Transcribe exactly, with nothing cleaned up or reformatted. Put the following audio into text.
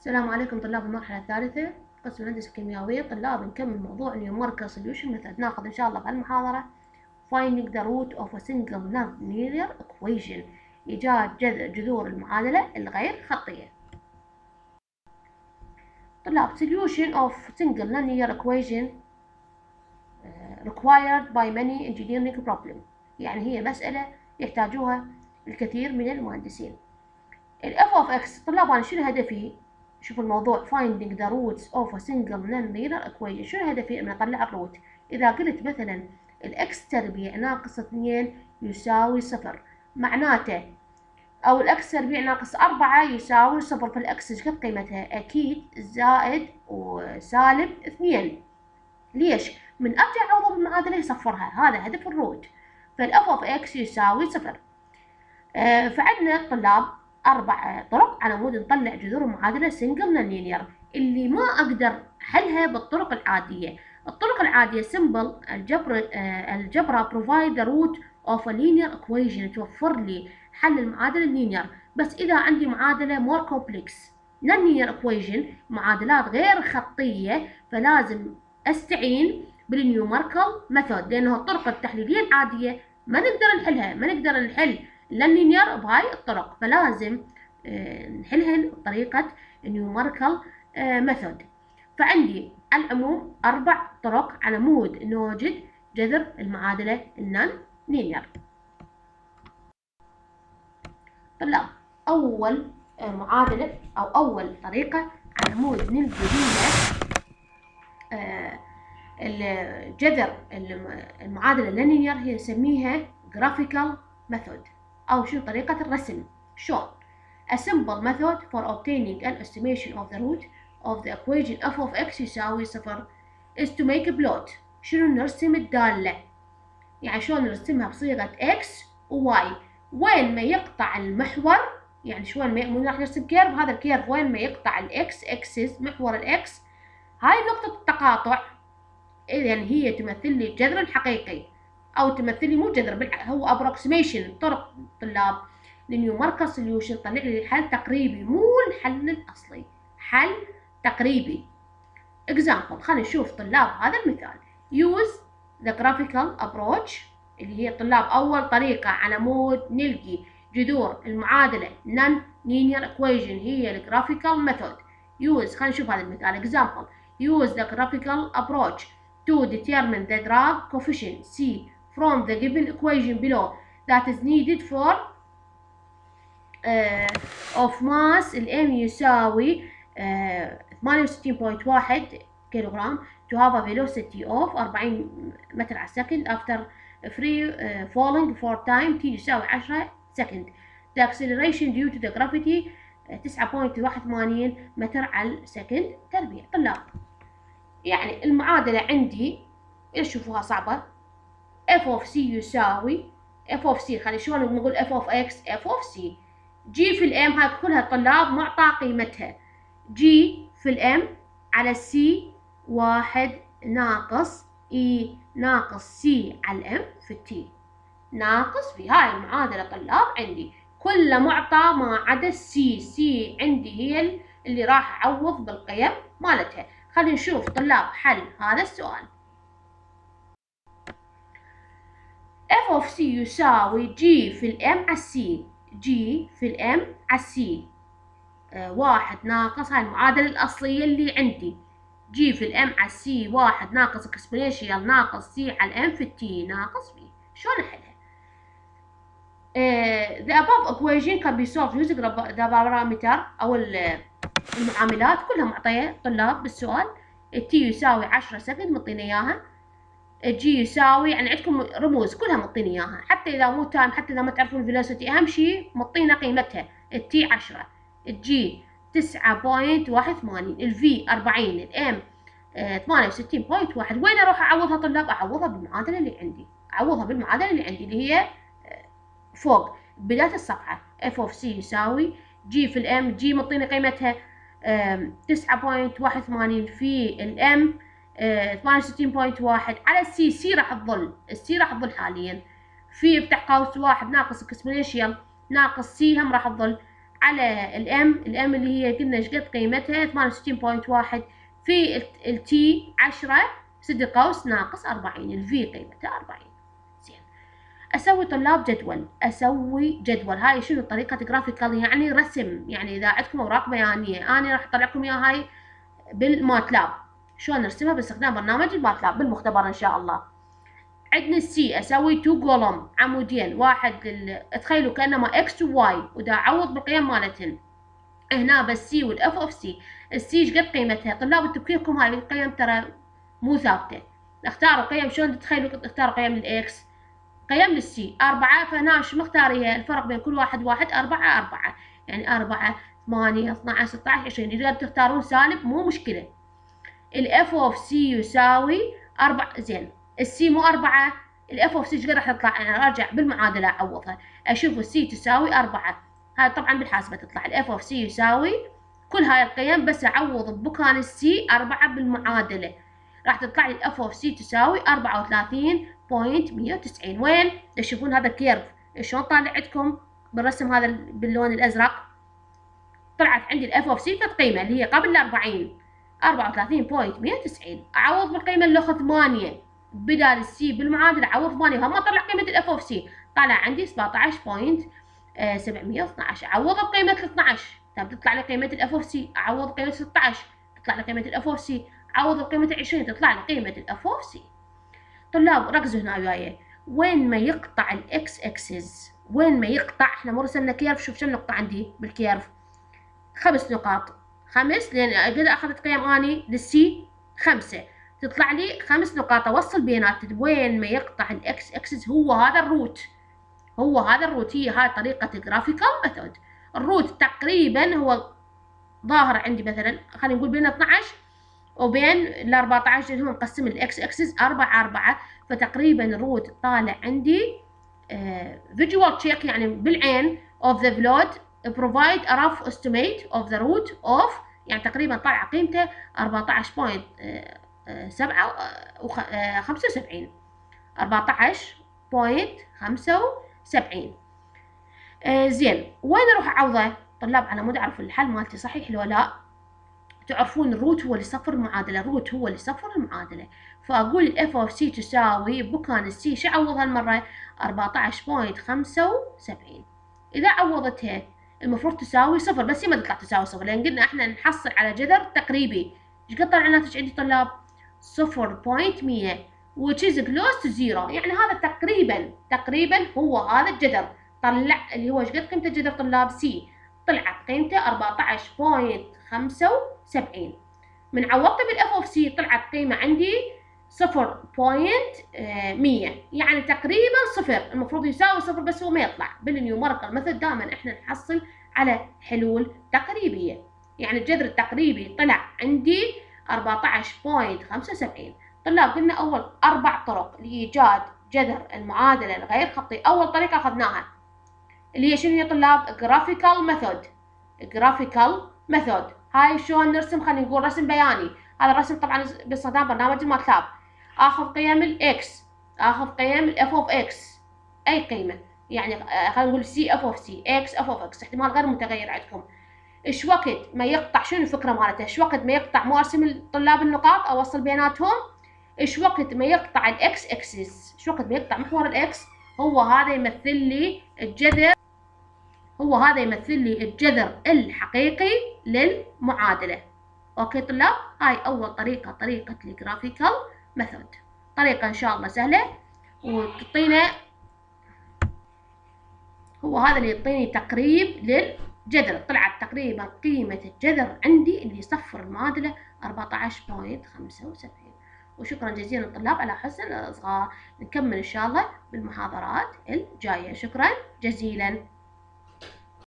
السلام عليكم طلاب المرحلة الثالثة قسم الهندسة الكيميائية. طلاب نكمل موضوع numerical solution method. ناخذ إن شاء الله بهالمحاضرة finding the root of a single non-linear equation، إيجاد جذور المعادلة الغير خطية. طلاب solution of single non-linear equation uh, required by many engineering problem، يعني هي مسألة يحتاجوها الكثير من المهندسين. ال f of x طلاب أنا شنو هدفي؟ شوفوا الموضوع finding the roots of a single non-linear equation. شنو هدفي؟ إن أطلع الروت. إذا قلت مثلا الإكس تربيع ناقص اثنين يساوي صفر، معناته أو الإكس تربيع ناقص أربعة يساوي صفر، فالإكس إيش قد قيمتها؟ أكيد زائد وسالب اثنين. ليش؟ من أرجع أعوض بالمعادلة يصفرها، هذا هدف الروت. فالإف أوف إكس يساوي صفر. آه فعندنا طلاب أربع طرق على مود نطلع جذور المعادلة single non-linear اللي ما أقدر حلها بالطرق العادية. الطرق العادية simple الجبر آه الجبرة provide the root of a linear equation، توفر لي حل المعادلة اللينير. بس إذا عندي معادلة more complex non-linear equation، معادلات غير خطية، فلازم أستعين بالنيوميريكال ميثود، لأنه الطرق التحليلية العادية ما نقدر نحلها، ما نقدر نحل اللينير بهاي الطرق، فلازم نحلهن بطريقة نيوميريكال ميثود. فعندي العموم أربع طرق على مود نوجد جذر المعادلة النون لينير. طلاب أول معادلة أو أول طريقة على مود نلقي بيها الجذر المعادلة اللينير هي نسميها graphical method أو شو طريقة الرسم. شلون؟ A simple method for obtaining an estimation of the root of the equation f of x يساوي صفر is to make a plot. شنو نرسم الدالة؟ يعني شلون نرسمها بصيغة x و y، وين ما يقطع المحور، يعني شلون ما مو راح نرسم كيرف، هذا الكيرف وين ما يقطع الاكس اكسس محور الاكس، هاي نقطة التقاطع، إذن هي تمثل لي الجذر الحقيقي، أو تمثل لي مو جذر، هو approximation. طرق طلاب لنيوميريكال سوليوشن طلع لي حل تقريبي، مو الحل الأصلي، حل تقريبي. example خلينا نشوف طلاب هذا المثال. use the graphical approach اللي هي طلاب أول طريقة على مود نلقي جذور المعادلة non-linear equation هي ال graphical method. use خلينا نشوف هذا المثال. example use the graphical approach to determine the drag coefficient C from the given equation below that is needed for uh, of mass ال M يساوي ثمانية وستين فاصلة واحد كيلوغرام to have a velocity of أربعين متر على السكند after free uh, falling for time t يساوي عشرة سكند. The acceleration due to the gravity تسعة فاصلة واحد وثمانين متر على السكند تربيع. طلاب يعني المعادلة عندي إذا تشوفوها صعبة، f of c يساوي f of c، خلي شلون نقول f of x f of c. g في الام هاي كلها طلاب معطى قيمتها g في الام على c واحد ناقص e ناقص c على الام في t ناقص في هاي المعادلة. طلاب عندي كل معطى ما عدا c، c عندي هي اللي راح أعوض بالقيم مالتها. خلينا نشوف طلاب حل هذا السؤال. f of c يساوي g في الام على c، g في الام على c آه واحد ناقص هاي المعادلة الأصلية اللي عندي g في الام على c واحد ناقص exponential ناقص c على الام في t ناقص b. شلون أحلها؟ uh, the above equation can be solved using the parameter أو المعاملات كلها معطية طلاب بالسؤال. t يساوي عشرة سكند مطينا إياها، g يساوي يعني عندكم رموز كلها مطينا إياها، حتى إذا مو تايم، حتى إذا ما تعرفون الفيلوسيتي، أهم شيء مطينا قيمتها. t عشرة، g تسعة فاصلة واحد وثمانين، v أربعين، m ثمانية وستين فاصلة واحد. وين أروح أعوضها طلاب؟ أعوضها بالمعادلة اللي عندي، أعوضها بالمعادلة اللي عندي اللي هي فوق بداية الصفحة. f of c يساوي g في الام، g مطينا قيمتها تسعة فاصلة واحد وثمانين في الام ثمانية وستين فاصلة واحد على السي، سي راح تظل، السي راح تظل حاليا في افتح قوس واحد ناقص اكسبوننشال ناقص سي هم راح تظل على الام، الام اللي هي قلنا ايش قد قيمتها ثمانية وستين فاصلة واحد، في التي عشرة سد قوس ناقص أربعين، الفي قيمتها أربعين. زين، اسوي طلاب جدول، اسوي جدول. هاي شنو طريقة جرافيكال، يعني رسم، يعني اذا عندكم اوراق بيانية انا راح اطلع لكم اياها هاي بالماتلاب، شلون نرسمها باستخدام برنامج الماتلاب بالمختبر ان شاء الله. عندنا السي اسوي تو كولوم، عمودين، واحد لل... تخيلوا كانما اكس وواي، ودا اعوض بالقيم مالتهن. هنا بس سي والاف اوف سي، السي ايش قد قيمتها؟ طلاب تبكيكم هاي القيم ترى مو ثابته، اختاروا قيم، شلون تتخيلوا اختاروا قيم للاكس، قيم للسي أربعة، فهنا شو مختاريها؟ الفرق بين كل واحد واحد أربعة أربعة، يعني أربعة ثمانية اثناعش ستاعش عشرين، إذا تختارون سالب مو مشكلة. الاف اوف سي يساوي أربعة، زين السي مو أربعة، الاف اوف سي ايش قد راح تطلع؟ أنا أرجع بالمعادلة أعوضها، أشوف السي تساوي أربعة، هاي طبعا بالحاسبة تطلع الاف اوف سي يساوي كل هاي القيم، بس أعوض بمكان السي أربعة بالمعادلة، راح تطلع لي الاف اوف سي تساوي أربعة وثلاثين فاصلة مية وتسعين. وين؟ تشوفون هذا كيرف شلون طالع عندكم بالرسم هذا باللون الازرق، طلعت عندي الاف اوف سي ثلاث قيمه اللي هي قبل ال أربعين أربعة وثلاثين فاصلة مية وتسعين، اعوض بالقيمه اللي اخذ ثمانية بدال السي بالمعادله، اعوض ثمانية، هم طلع قيمه الاف اوف سي، طلع عندي سبعطعش فاصلة سبعمية واثنعش، اعوض بقيمه اثنعش، طيب تطلع لي قيمه الاف اوف سي، اعوض بقيمه ستطعش، تطلع لي قيمه الاف اوف سي، اعوض بقيمه عشرين، تطلع لي قيمه الاف اوف سي. طلاب ركزوا هنا وياي، وين ما يقطع الاكس اكسس، وين ما يقطع، احنا مو رسمنا كيرف، شوف شو النقطة عندي بالكيرف، خمس نقاط، خمس، لان قد اخذت قيم اني للسي خمسة، تطلع لي خمس نقاط اوصل بيناتهم، وين ما يقطع الاكس اكسس هو هذا الروت، هو هذا الروت، هي هاي طريقة جرافيكال ميثود. الروت تقريبا هو ظاهر عندي مثلا خلينا نقول بين اثنعش وبين ال أربعطعش اللي هو مقسم الاكس اكسس أربعة أربعة، فتقريبا الروت طالع عندي فيجوال uh, تشيك يعني بالعين of the plot provide a rough estimate of the root of، يعني تقريبا طالع قيمته أربعطعش فاصلة سبعة خمسة وسبعين، أربعطعش فاصلة خمسة وسبعين. uh, زين، وين اروح اعوضه؟ طلاب على مود اعرف الحل مالتي صحيح لو لا، تعرفون الروت هو اللي صفر المعادلة، الروت هو اللي صفر المعادلة، فأقول الاف اوف سي تساوي بمكان السي شو أعوض هالمرة؟ أربعطعش فاصلة خمسة وسبعين، إذا عوضتها المفروض تساوي صفر، بس هي ما تطلع تساوي صفر، لأن قلنا احنا نحصل على جذر تقريبي، ايش قد طلع الناتج عندي طلاب؟ صفر فاصلة مية which is close to zero، يعني هذا تقريبا تقريبا هو هذا الجذر، طلع اللي هو ايش قد قيمة الجذر طلاب؟ سي، طلعت قيمته أربعطعش فاصلة خمسة وسبعين، من عوضته بالاف اوف سي طلعت قيمة عندي صفر فاصلة مية، يعني تقريبا صفر، المفروض يساوي صفر بس هو ما يطلع. بالنيوميريكال ميثود دائما احنا نحصل على حلول تقريبية، يعني الجذر التقريبي طلع عندي أربعطعش فاصلة خمسة وسبعين. طلاب قلنا اول اربع طرق لايجاد جذر المعادلة الغير خطي، اول طريقة اخذناها اللي هي شنو يا طلاب؟ جرافيكال ميثود، جرافيكال ميثود. هاي شلون نرسم؟ خلينا نقول رسم بياني، هذا الرسم طبعا باستخدام برنامج الماتلاب، اخذ قيم الاكس، اخذ قيم الاف اوف اكس، اي قيمه، يعني خلينا نقول سي اف اوف سي، اكس اف اوف اكس، احتمال غير متغير عندكم. ايش وقت ما يقطع، شنو الفكره مالته؟ ايش وقت ما يقطع، مو ارسم الطلاب النقاط اوصل بيناتهم، ايش وقت ما يقطع الاكس اكسس، ايش وقت ما يقطع محور الاكس، هو هذا يمثل لي الجذر، هو هذا يمثل لي الجذر الحقيقي للمعادلة. اوكي طلاب، هاي اول طريقة، طريقة الجرافيكال ميثود، طريقة ان شاء الله سهلة وتعطينا، هو هذا اللي يعطيني تقريب للجذر، طلعت تقريبا قيمة الجذر عندي اللي يصفر المعادلة أربعطعش فاصلة خمسة وسبعين. وشكرا جزيلا طلاب على حسن الإصغاء، نكمل ان شاء الله بالمحاضرات الجاية، شكرا جزيلا.